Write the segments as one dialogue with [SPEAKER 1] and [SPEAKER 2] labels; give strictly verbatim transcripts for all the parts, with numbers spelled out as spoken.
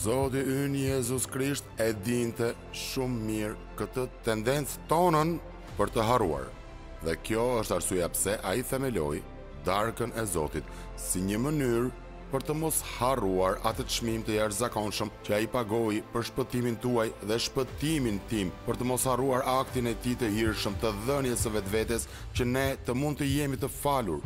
[SPEAKER 1] Zoti ynë Jezu Krisht e dinte shumë mirë këtë tendencë tonën për të harruar. Dhe kjo është arsyeja pse ai themeloi darkën e Zotit si një mënyrë për të mos harruar atë çmim të jashtëzakonshëm që ai pagoi për shpëtimin tuaj dhe shpëtimin tim, për të mos harruar aktin e tij të hirshëm të dhënies së vetvetes që ne të mund të jemi të falur.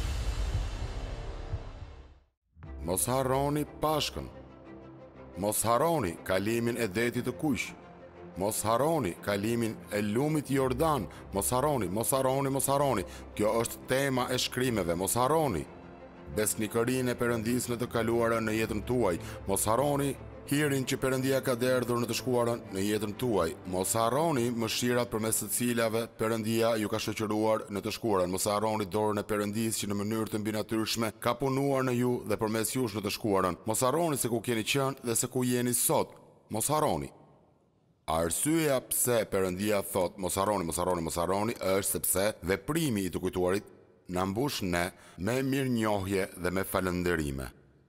[SPEAKER 1] Mos harroni Pashkën. Mos harroni kalimin e detit të kuq. Mos harroni kalimin e lumit Jordan. Mos harroni, mos harroni, mos harroni. Kjo është tema e shkrimeve. Mos harroni besnikërinë e Perëndisë në të kaluarën në jetën tuaj. Mos harroni hirin që Perëndia ka derdhur në të shkuarën në jetën tuaj. Mos harroni mëshirat përmes të cilave Perëndia ju ka shoqëruar në të shkuarën. Mos harroni dorën e Perëndisë që në mënyrë të mbinatyrshme ka punuar në ju dhe përmes jush në të shkuarën. Mos harroni se ku keni qenë dhe se ku jeni sot. Mos harroni. Arsyeja pse Perëndia thot mos harroni, mos harroni, mos harroni është sepse veprimi i të kujtuarit na mbush ne me mirënjohje dhe me falënderime.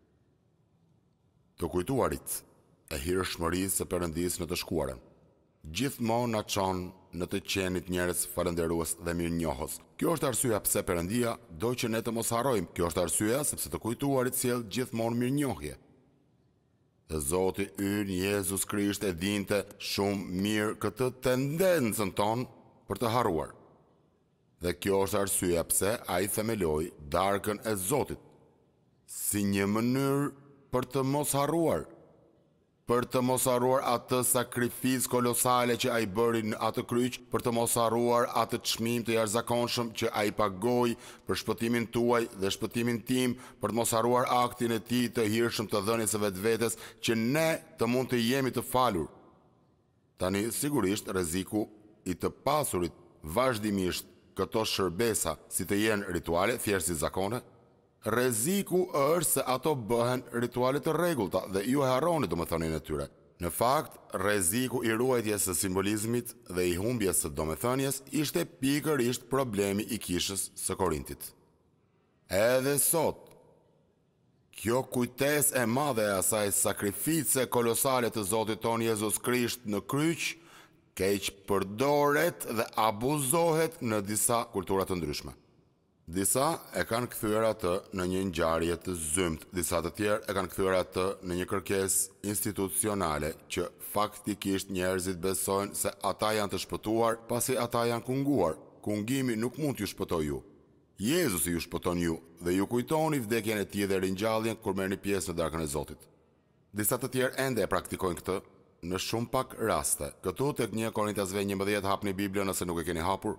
[SPEAKER 1] Të kujtuarit e hirshmërisë së Perëndisë në të shkuarën gjithmonë na çon në të qenit njerëz falënderues dhe mirënjohës. Kjo është arsyeja pse Perëndia do që ne të mos harrojmë. Kjo është arsyeja sepse të kujtuarit sjell gjithmonë mirënjohje. Dhe Zoti ynë Jezu Krisht e dinte shumë mirë këtë tendencën tonë për të harruar. Dhe kjo është arsyeja pse ai themeloi darkën e Zotit si një mënyrë për të mos harruar, për të mos harruar atë sakrificë kolosale që ai bëri në atë kryq, për të mos harruar atë çmim të jashtëzakonshëm që ai pagoi për shpëtimin tuaj dhe shpëtimin tim, për të mos harruar aktin e tij të hirshëm të dhënies së vetvetes që ne të mund të jemi të falur. Tani sigurisht rreziku i të pasurit vazhdimisht këto shërbesa si të jenë rituale thjesht si zakone, rreziku është se ato bëhen rituale të rregullta dhe ju e harroni domethënien e tyre. Në fakt, rreziku i ruajtjes së simbolizmit dhe i humbjes së domethënies ishte pikërisht problemi i kishës së Korintit. Edhe sot, kjo kujtesë e madhe e asaj sakrifice kolosale të Zotit ton Jezu Krisht në kryq keq përdoret dhe abuzohet në disa kultura të ndryshme. Disa e kanë kthyer atë në një ngjarje të zymt, disa të tjerë e kanë kthyer atë në një kërkesë institucionale që faktikisht njerëzit besojnë se ata janë të shpëtuar pasi ata janë kunguar. Kungimi nuk mund t'ju shpëtojë ju. Jezusi ju shpëton ju dhe ju kujtoni vdekjen e tij dhe ringjalljen kur merrni pjesë në darkën e Zotit. Disa të tjerë ende e praktikojnë këtë në shumë pak raste. Këtu tek një Korintasve njëmbëdhjetë hapni Biblën nëse nuk e keni hapur.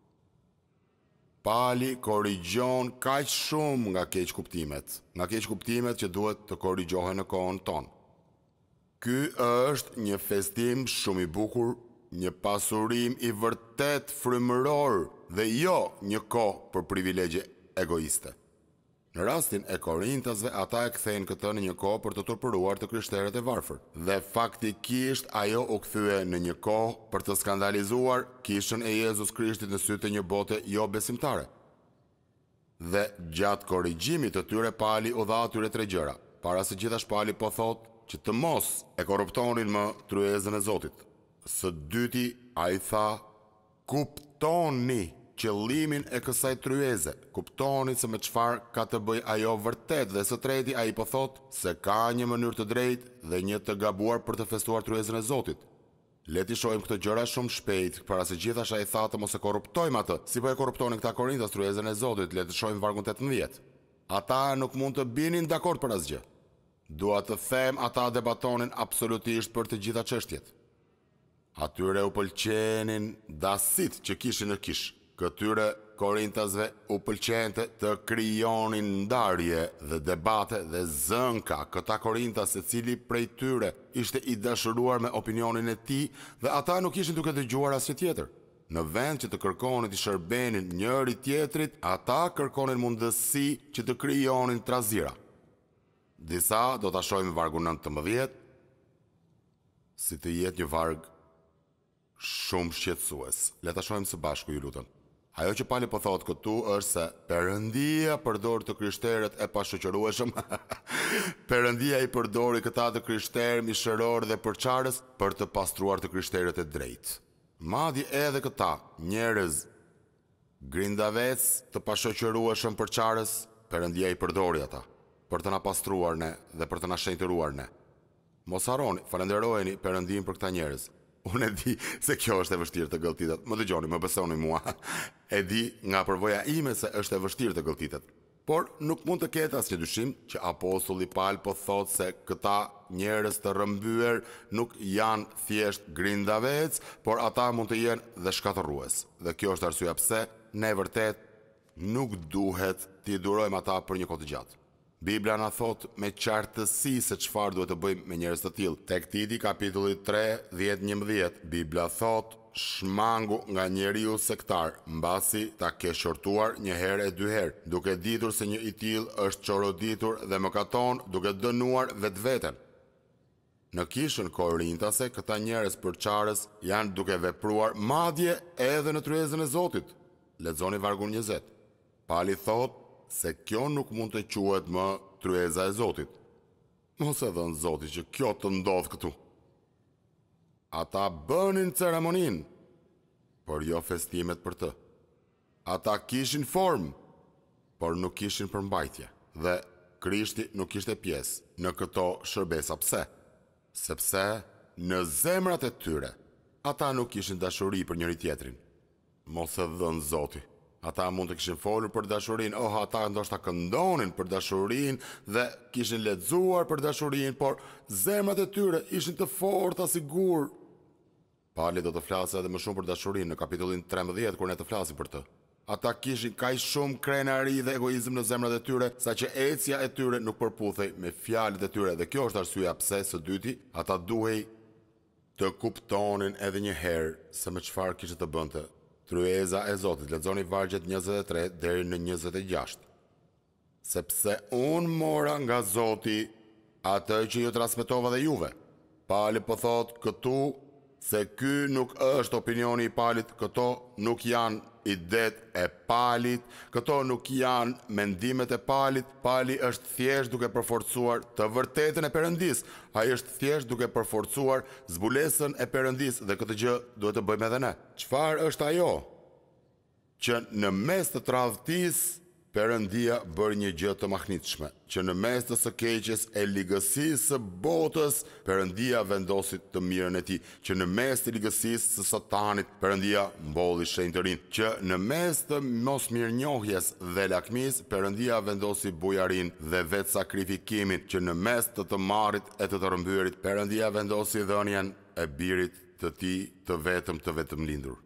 [SPEAKER 1] Pali korrigjon kaq shumë nga keq kuptimet, nga keq kuptimet që duhet të korrigjohen në kohën tonë. Ky është një festim shumë i bukur, një pasurim i vërtet frymëror dhe jo një kohë për privilegje egoiste. Në rastin e Korintasve, ata e kthejnë këtë në një kohë për të turpëruar të krishterët e varfër. Dhe faktikisht ajo u kthye në një kohë për të skandalizuar kishën e Jezus Krishtit në sytë të një bote jo besimtare. Dhe gjatë korrigjimit të tyre Pali u dha atyre tre gjëra. Para së gjithash Pali po thotë që të mos e korruptonin më tryezën e Zotit. Së dyti ai tha, kuptoni qëllimin e kësaj tryeze, kuptoni se me çfarë ka të bëj ajo vërtet, dhe së treti ai po thotë se ka një mënyrë të drejtë dhe një të gabuar për të festuar tryezën e Zotit. Le t'i shohim këto gjëra shumë shpejt, para se gjithash ai tha të mos e korruptojmë atë, si po e korruptonin këta Korintas tryezën e Zotit. Le të shohim vargun tetëmbëdhjetë. Ata nuk mund të binin dakord për asgjë. Dua të them, ata debatonin absolutisht për të gjitha çështjet. Atyre u pëlqenin dasit që kishin në kish. Këtyre Korintasve u pëlqente të krijonin ndarje dhe debate dhe zënka. Këta Korintas, secili prej tyre ishte i dashuruar me opinionin e tij dhe ata nuk ishin duke dëgjuar asgjë tjetër. Në vend që të kërkonin të shërbenin njëri tjetrit, ata kërkonin mundësi që të krijonin trazira. Disa do ta shohim vargun nëntëmbëdhjetë, si të jetë një varg shumë shqetësues. Le ta shohim së bashku, ju lutem. Ajo që pali po thot këtu është se Perëndia përdor të krishterët e pashoqërueshëm. Perëndia i përdori këta të krishterë, mishëror dhe përçarës për të pastruar të krishterët e drejtë. Madje edhe këta njerëz grindavec të pashoqërueshëm përçarës, Perëndia i përdori ata për të na pastruar ne dhe për të na shenjtëruar ne. Mos harroni, falenderojeni Perëndin për këta njerëz. Unë e di se kjo është e vështirë të gëlltitet. Më dëgjoni, më besoni mua. E di nga përvoja ime se është e vështirë të gëlltitet. Por nuk mund të ketë asnjë dyshim që apostulli Paul po thotë se këta njerëz të rrëmbyer nuk janë thjesht grindavec, por ata mund të jenë dhe shkatërrues. Dhe kjo është arsyeja pse ne vërtet nuk duhet t'i durojmë ata për një kohë të gjatë. Bibla na thot me qartësi se çfarë duhet të bëjmë me njerëz të tillë. Tek Titi kapitulli tre, dhjetë njëmbëdhjetë, Bibla thot: shmangu nga njeriu sektar, mbasi ta ke shortuar një herë e dy herë, duke ditur se një i tillë është çoroditur dhe mëkaton, duke dënuar vetveten. Në kishën korintase, këta njerëz përçarës janë duke vepruar madje edhe në tryezën e Zotit. Lexoni vargun njëzet. Pali thot se kjo nuk mund të quhet më tryeza e Zotit. Mos e dhënë Zoti që kjo të ndodh këtu. Ata bënin ceremonin, por jo festimet për të. Ata kishin formë, por nuk kishin përmbajtje. Dhe Krishti nuk kishte pjesë në këto shërbesa. Pse? Sepse në zemrat e tyre ata nuk kishin dashuri për njëri tjetrin. Mos e dhënë Zoti. Ata mund të kishin folur për dashurinë, oh, ata ndoshta këndonin për dashurinë dhe kishin lexuar për dashurinë, por zemrat e tyre ishin të forta sigur. Pali do të flasë edhe më shumë për dashurinë në kapitullin trembëdhjetë kur ne të flasim për të. Ata kishin kaq shumë krenari dhe egoizëm në zemrat e tyre, saqë ecja e tyre nuk përputhej me fjalët e tyre, dhe kjo është arsyeja pse së dyti ata duhej të kuptonin edhe një herë se me çfarë kishte të bënte tryeza e Zotit. Lexoni vargjet njëzet e tre deri në njëzet e gjashtë. Sepse unë mora nga Zoti atë që ju transmetova dhe juve. Pali po thot këtu se ky nuk është opinioni i Palit, këto nuk janë idet e Palit, këto nuk janë mendimet e Palit. Pali është thjesht duke përforcuar të vërtetën e Perëndis. Ai është thjesht duke përforcuar zbulesën e Perëndis dhe këtë gjë duhet të bëjmë edhe ne. Çfarë është ajo? Që në mes të tradhtisë Perëndia bëri një gjë të mahnitshme, që në mes të së keqes e ligësisë së botës, Perëndia vendosi të mirën e tij, që në mes të ligësisë së Satanit, Perëndia mbolli shenjtërinë, që në mes të mosmirënjohjes dhe lakmisë, Perëndia vendosi bujarinë dhe vetë sakrifikimin, që në mes të të marrit e të të rrëmbyerit, Perëndia vendosi dhënien e birit të tij të vetëm të vetëm lindur.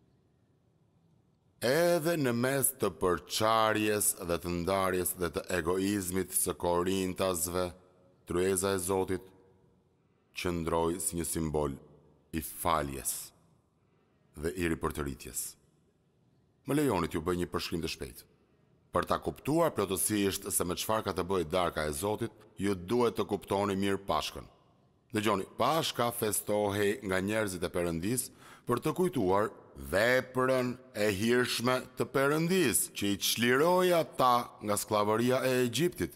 [SPEAKER 1] Edhe në mes të përçarjes dhe të ndarjes dhe të egoizmit së korintasve, tryeza e Zotit qëndroi si një simbol i faljes dhe i ripërtëritjes. Më lejoni t'ju bëj një përshkrim të shpejtë. Për ta kuptuar plotësisht se me çfarë ka të bëjë darka e Zotit, ju duhet të kuptoni mirë Pashkën. Dëgjoni, Pashka festohej nga njerëzit e Perëndis për të kujtuar veprën e hirshme të Perëndis, që i çliroi ata nga skllavëria e Egjiptit.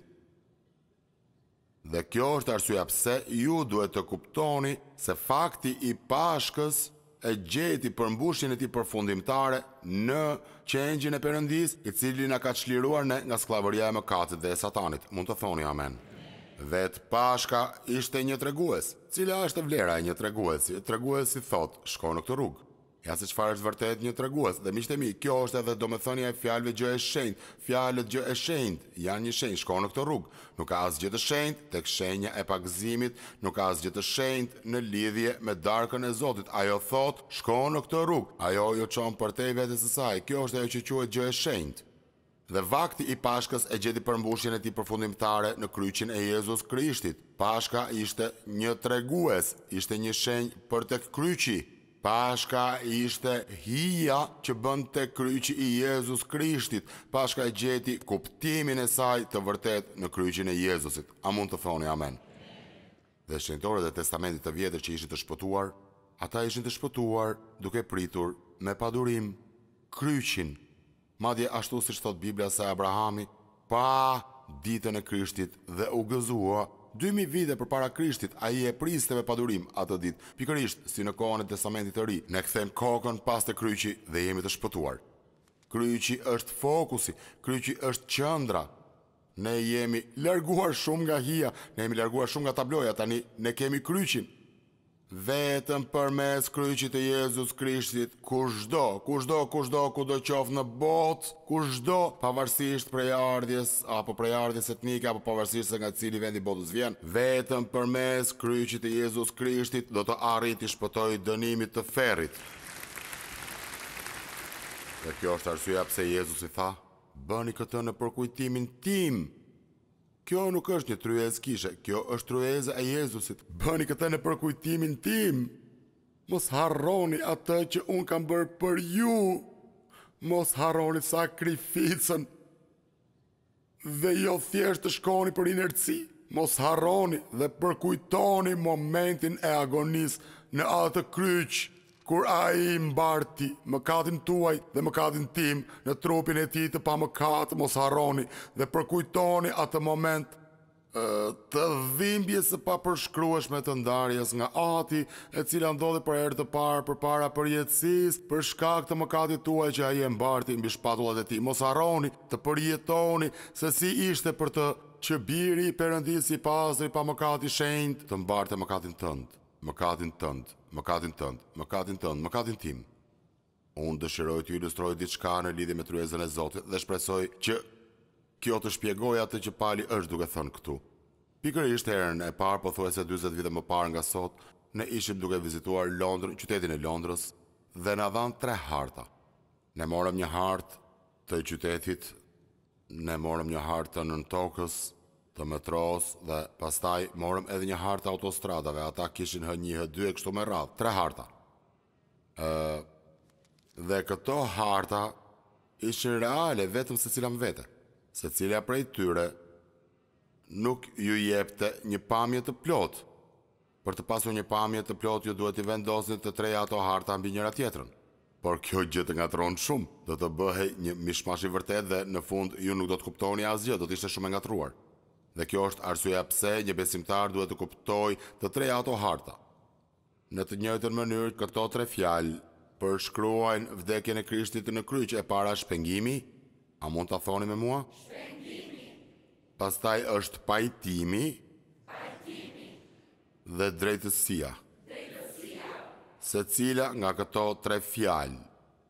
[SPEAKER 1] Dhe kjo është arsyeja pse ju duhet të kuptoni se fakti i Pashkës e gjeti përmbushjen e tij përfundimtare në qengjin e Perëndis, i cili na ka çliruar ne nga skllavëria e mëkatit dhe e Satanit. Mund të thoni amen. Vetë Pashka ishte një tregues. Cila është vlera e një treguesi? Treguesi thot, shko në këtë rrugë. Ja se çfarë është vërtet një tregues. Dhe miqtë e mi, kjo është edhe domethënia e fjalëve gjë e shenjtë. Fjalët gjë e shenjtë janë një shenjë, shko në këtë rrugë. Nuk ka asgjë të shenjtë tek shenja e pagëzimit, nuk ka asgjë të shenjtë në lidhje me darkën e Zotit. Ajo thot, shko në këtë rrugë. Ajo ju çon përtej vetes së saj. Kjo është ajo që quhet gjë e shenjtë. Dhe vakti i Pashkës e gjeti përmbushjen e tij përfundimtare në kryqin e Jezus Krishtit. Pashka ishte një tregues, ishte një shenjë për tek kryqi. Pashka ishte hija që bën tek kryqi i Jezus Krishtit. Pashka e gjeti kuptimin e saj të vërtet në kryqin e Jezusit. A mund të thoni amen? Dhe shenjtorët e Testamentit të Vjetër që ishin të shpëtuar, ata ishin të shpëtuar duke pritur me padurim, kryqin. Madje ashtu siç thot Bibla se Abrahami pa ditën e Krishtit dhe u gëzua dy mijë vite përpara Krishtit, ai e priste me padurim atë ditë. Pikërisht si në kohën e Testamentit të Ri, ne kthejmë kokën pas te kryqi dhe jemi të shpëtuar. Kryqi është fokusi, kryqi është qendra. Ne jemi larguar shumë nga hija, ne jemi larguar shumë nga tabloja, tani ne kemi kryqin. Vetëm përmes kryqit të Jezus Krishtit, kushdo, kushdo, kushdo, kudo qoftë në botë, kushdo, pavarësisht prej ardhjes, apo prej ardhjes etnike, apo pavarësisht se nga cili vendi botës vjen, vetëm përmes kryqit të Jezus Krishtit do të arrit të shpëtoj dënimit të ferrit. Dhe kjo është arsyeja pse Jezusi tha, bëni këtë në përkujtimin tim. Kjo nuk është një tryezë kishe, kjo është tryeza e Jezusit. Bëni këtë në përkujtimin tim. Mos harroni atë që unë kam bërë për ju. Mos harroni sakrificën. Dhe jo thjesht të shkoni për inerci. Mos harroni dhe përkujtoni momentin e agonisë në atë kryq, kur ai mbarti mëkatin tuaj dhe mëkatin tim në trupin e tij të pamëkat. Mos harroni dhe përkujtoni atë moment e, të dhimbjes së papërshkrueshme të ndarjes nga ati, e cila ndodhi për herë të parë përpara përjetësisë për shkak të mëkatit tuaj që ai e mbarti mbi shpatullat e tij. Mos harroni të përjetoni se si ishte për të që biri i Perëndis i pastër i pamëkat i shenjtë të mbarte mëkatin tënd, mëkatin tënd, mëkatin tënd, mëkatin tënd, mëkatin tim. Unë dëshiroj të ilustroj diçka në lidhje me tryezën e Zotit dhe shpresoj që kjo të shpjegoj atë që Pali është duke thënë këtu. Pikërisht herën e parë, pothuajse dyzet vite më parë nga sot, ne ishim duke vizituar Londrën, qytetin e Londrës, dhe na dhanë tre harta. Ne morëm një hartë të qytetit, ne morëm një hartë të nën tokës, të metros, dhe pastaj morëm edhe një hartë të autostradave. Ata kishin H një, H dy e kështu me radhë, tre harta. Ë dhe këto harta ishin reale vetëm secila me vete. Secila prej tyre nuk ju jepte një pamje të plotë. Për të pasur një pamje të plotë, ju duhet i vendosni të treja ato harta mbi njëra tjetrën. Por kjo gjë të ngatron shumë, do të bëhej një mishmash i vërtet dhe në fund ju nuk do të kuptoni asgjë, do të ishte shumë e ngatruar. Dhe kjo është arsyeja pse një besimtar duhet të kuptojë të treja ato harta. Në të njëjtën mënyrë, këto tre fjalë përshkruajnë vdekjen e Krishtit në kryq. E para shpengimi, a mund ta thoni me mua? Shpengimi. Pastaj është pajtimi, pajtimi. Dhe drejtësia. Drejtësia. Secila nga këto tre fjalë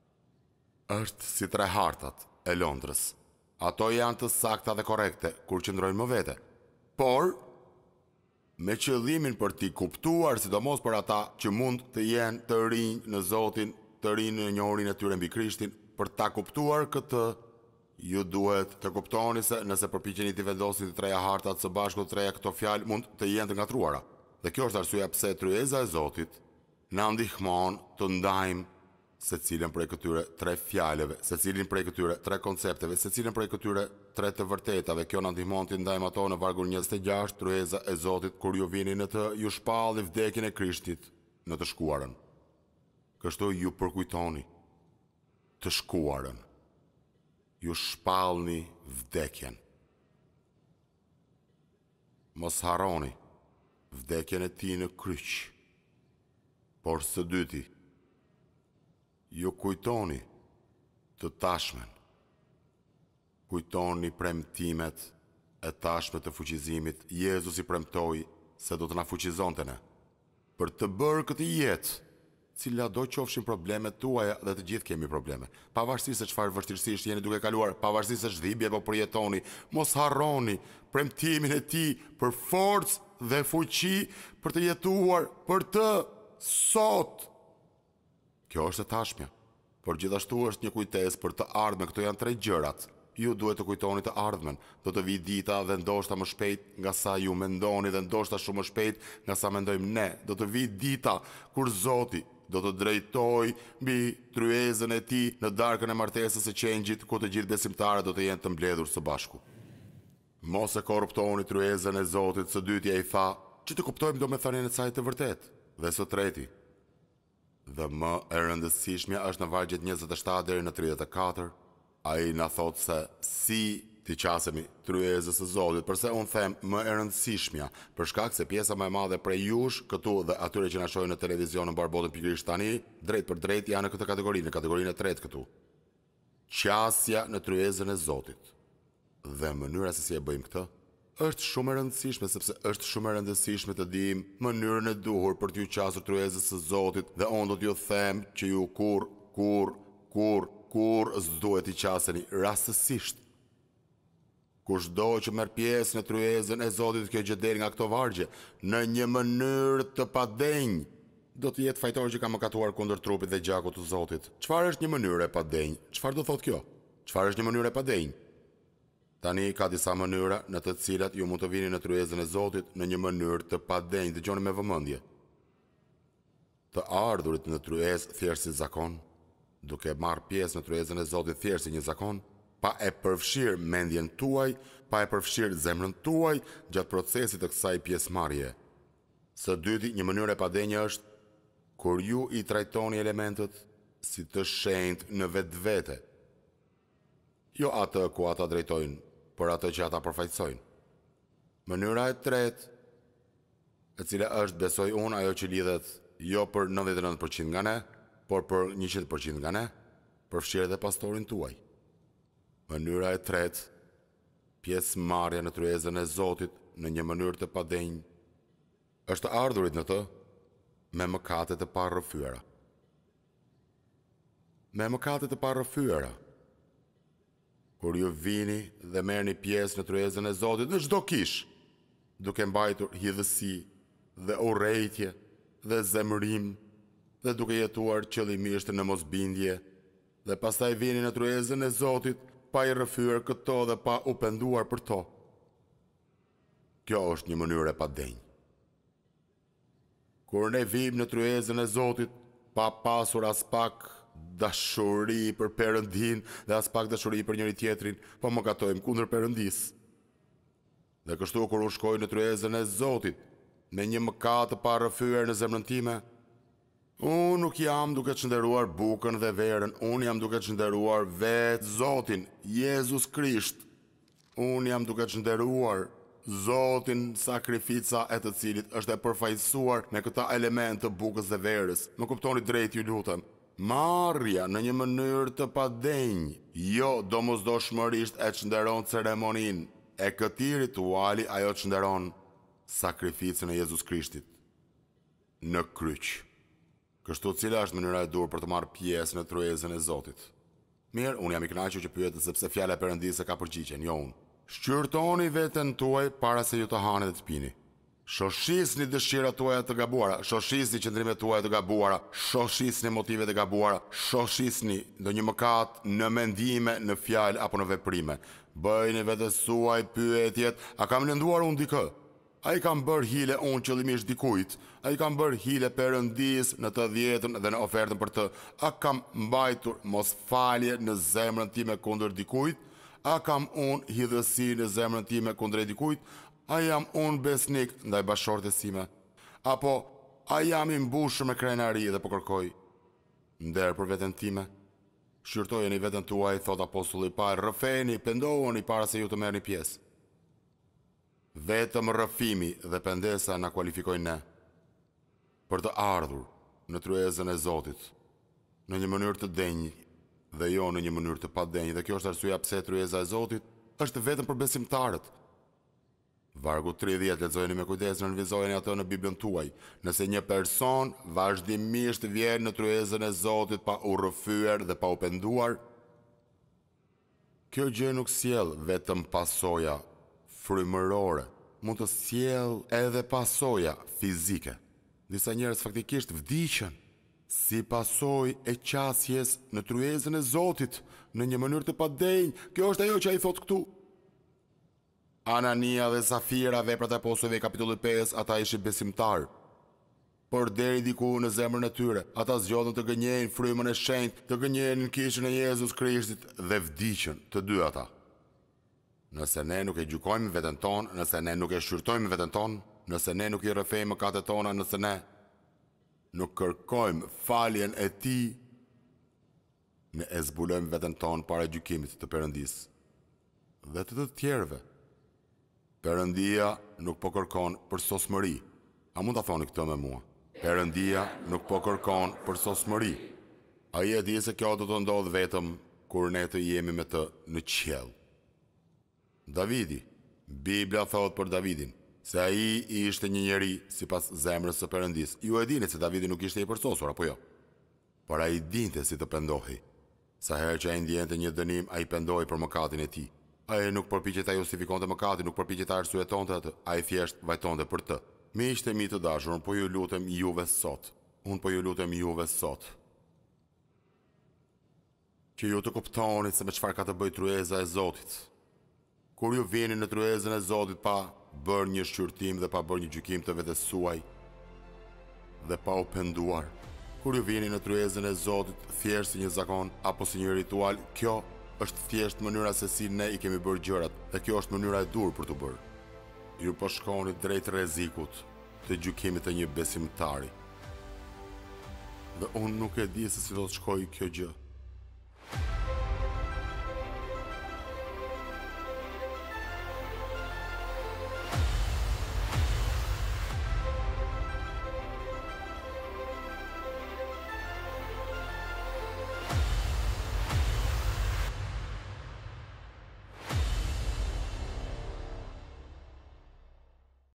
[SPEAKER 1] është si tre hartat e Londrës. Ato janë të sakta dhe korekte kur qëndrojnë më vete. Por, me qëllimin për t'i kuptuar, sidomos për ata që mund të jenë të rinj në Zotin, të rinj në njohurin e tyre mbi Krishtin, për ta kuptuar këtë, ju duhet të kuptoni se nëse përpiqeni të vendosni të treja hartat së bashku, të treja këto fjalë mund të jenë të ngatruara. Dhe kjo është arsyeja pse tryeza e Zotit na ndihmon të ndajmë secilën prej këtyre tre fjalëve, secilin prej këtyre tre koncepteve, secilin prej këtyre tre të vërtetave. Kjo na ndihmon të ndajmë ato në vargun njëzet e gjashtë, tryeza e Zotit, kur ju vini në të ju shpalli vdekjen e Krishtit në të shkuarën. Kështu ju përkujtoni të shkuarën. Ju shpallni vdekjen. Mos harroni vdekjen e tij në kryq. Por së dyti, ju kujtoni të tashmen. Kujtoni premtimet e tashme të fuqizimit. Jezus i premtoi se do të na fuqizonte ne për të bërë këtë jetë, cila do qofshin problemet tuaja, dhe të gjithë kemi probleme. Pavarësisht se çfarë vështirësisht jeni duke kaluar, pavarësisht se ç'dhimbje apo përjetoni, mos harroni premtimin e tij për forcë dhe fuqi për të jetuar për të sot. Kjo është e tashmja, por gjithashtu është një kujtesë për të ardhmen. Këto janë tre gjërat. Ju duhet të kujtoni të ardhmen. Do të vi dita dhe ndoshta më shpejt nga sa ju mendoni dhe ndoshta shumë më shpejt nga sa mendojmë ne. Do të vi dita kur Zoti do të drejtoj mbi tryezën e tij në darkën e martesës së qengjit, ku të gjithë besimtarët do të jenë të mbledhur së bashku. Mos e korruptoni tryezën e Zotit. Së dyti ai tha që të kuptojmë domethënien e saj të vërtetë. Dhe së treti, Dhe më e rëndësishmja është në vargjet njëzet e shtatë deri në tridhjetë e katër, ai na thot se si t'i qasemi tryezës së Zotit, përse unë them më e rëndësishmja, për shkak se pjesa më e madhe prej jush, këtu dhe atyre që na shohin në televizion në barbotën pikërisht tani, drejt për drejt janë në këtë kategori, në kategorinë e tretë këtu. Qasja në tryezën e Zotit. Dhe mënyra se si e bëjmë këtë është shumë e rëndësishme, sepse është shumë e rëndësishme të dim mënyrën e duhur për t'ju qasur tryezës së Zotit, dhe unë do t'ju them që ju kur, kur, kur, kur s'duhet t'i qaseni rastësisht. Kushdo që merr pjesë në tryezën e Zotit, kjo gjë del nga këto vargje, në një mënyrë të padenjë, do të jetë fajtor që ka mëkatuar kundër trupit dhe gjakut të Zotit. Çfarë është një mënyrë e padenjë? Çfarë do thotë kjo? Çfarë është një mënyrë e padenjë? Tani ka disa mënyra në të cilat ju mund të vini në tryezën e Zotit në një mënyrë të padenjë, dëgjoni me vëmendje. Të ardhurit në tryezë thjesht si zakon, duke marrë pjesë në tryezën e Zotit thjesht si një zakon, pa e përfshirë mendjen tuaj, pa e përfshirë zemrën tuaj gjatë procesit të kësaj pjesëmarrje. Së dyti, një mënyrë e padenjë është kur ju i trajtoni elementët si të shenjtë në vetvete. Jo atë ku ata drejtojnë, por atë që ata përfaqësojnë. Mënyra e tretë, e cila është, besoj unë, ajo që lidhet jo për nëntëdhjetë e nëntë përqind nga ne, por për njëqind përqind nga ne, përfshirë edhe pastorin tuaj. Mënyra e tretë, pjesëmarrja në tryezën e Zotit në një mënyrë të padenjë, është ardhurit në të me mëkate të parrëfyera. Me mëkate të parrëfyera. Kur ju vini dhe merrni pjesë në tryezën e Zotit në çdo kish, duke mbajtur hidhësi dhe urrejtje dhe zemërim, dhe duke jetuar qëllimisht në mosbindje, dhe pastaj vini në tryezën e Zotit pa i rrëfyer këto dhe pa u penduar për to. Kjo është një mënyrë e padenjë. Kur ne vim në tryezën e Zotit pa pasur as pak dashuri për Perëndin dhe as pak dashuri për njëri tjetrin, po mëkatojmë kundër Perëndisë. Dhe kështu kur u shkoj në tryezën e Zotit me një mëkat të parrëfyer në zemrën time, unë nuk jam duke çnderuar bukën dhe verën, unë jam duke çnderuar vetë Zotin, Jezu Krisht. Unë jam duke çnderuar Zotin, sakrifica e të cilit është e përfaqësuar me këta element të bukës dhe verës. Më kuptoni drejt, ju lutem. Marrja në një mënyrë të padenjë, jo domosdoshmërisht e çnderon ceremoninë e këtij rituali, ajo çnderon sakrificën e Jezus Krishtit në kryq. Kështu, cila është mënyra e dur për të marrë pjesë në tryezën e Zotit? Mirë, unë jam i kënaqur që pyetet, sepse fjala e Perëndisë ka përgjigjen, jo unë. Shqyrtoni veten tuaj para se ju të hani dhe të pini. Shoshisni dëshirat tuaja të gabuara, shoshisni qëndrimet tuaja të gabuara, shoshisni motivet e gabuara, shoshisni ndonjë mëkat në mendime, në fjalë apo në veprime. Bëjni vetes suaj pyetjet, a kam lënduar unë dikë? A i kam bërë hile unë qëllimisht dikujt? A i kam bërë hile Perëndis në të dhjetën dhe në ofertën për të? A kam mbajtur mos falje në zemrën time kundër dikujt? A kam unë hidhësi në zemrën time kundër dikujt? A jam unë besnik ndaj bashortes sime? Apo a jam i mbushur me krenari dhe po kërkoj nder për veten time? Shqyrtojeni veten tuaj, thot apostulli Paul, rrëfeni, pendohuni para se ju të merrni pjesë. Vetëm rrëfimi dhe pendesa na kualifikojnë ne për të ardhur në tryezën e Zotit në një mënyrë të denjë dhe jo në një mënyrë të padenjë. Dhe kjo është arsyeja pse tryeza e Zotit është vetëm për besimtarët. Vargu tridhjetë, lexojeni me kujdes, nënvizojeni atë në Biblën tuaj. Nëse një person vazhdimisht vjen në tryezën e Zotit pa u rrëfyer dhe pa u penduar, kjo gjë nuk sjell vetëm pasoja frymërore, mund të sjell edhe pasoja fizike. Disa njerëz faktikisht vdiqën si pasojë e qasjes në tryezën e Zotit në një mënyrë të padenjë. Kjo është ajo që ai thot këtu. Anania dhe Safira, veprat e apostujve, kapitulli pesë, ata ishin besimtar. Por deri diku në zemrën e tyre, ata zgjodhen të gënjejnë frymën e shenjtë, të gënjejnë në kishën e Jezus Krishtit dhe vdiqën të dy ata. Nëse ne nuk e gjykojmë veten tonë, nëse ne nuk e shqyrtojmë veten tonë, nëse ne nuk i rrëfejmë mëkatet tona, nëse ne nuk kërkojmë faljen e tij, ne e zbulojmë veten tonë para gjykimit të Perëndisë dhe të të tjerëve. Perëndia nuk po kërkon për sosmëri. A mund ta thoni këtë me mua? Perëndia nuk po kërkon për sosmëri. Ai e di se kjo do të ndodhë vetëm kur ne të jemi me të në qiell. Davidi, Bibla thot për Davidin se ai ishte një njeri sipas zemrës së Perëndisë. Ju e dini se Davidi nuk ishte i përsosur, apo jo? Por ai dinte si të pendohej. Sa herë që ai ndjente një dënim, ai pendohej për mëkatin e tij. Ai nuk përpiqej ta justifikonte mëkatin, nuk përpiqej ta arsyetonte atë, ai thjesht vajtonte për të. Miqtë e mi të dashur, unë po ju lutem juve sot. Unë po ju lutem juve sot. Që ju të kuptoni se me çfarë ka të bëjë tryeza e Zotit. Kur ju vini në tryezën e Zotit pa bërë një shqyrtim dhe pa bërë një gjykim të vetes suaj dhe pa u penduar. Kur ju vini në tryezën e Zotit thjesht si një zakon apo si një ritual, kjo është thjesht mënyra se si ne i kemi bërë gjërat dhe kjo është mënyra e dur për të bërë. Ju po shkoni drejt rrezikut të gjykimit të një besimtari. Dhe unë nuk e di se si do të shkojë kjo gjë.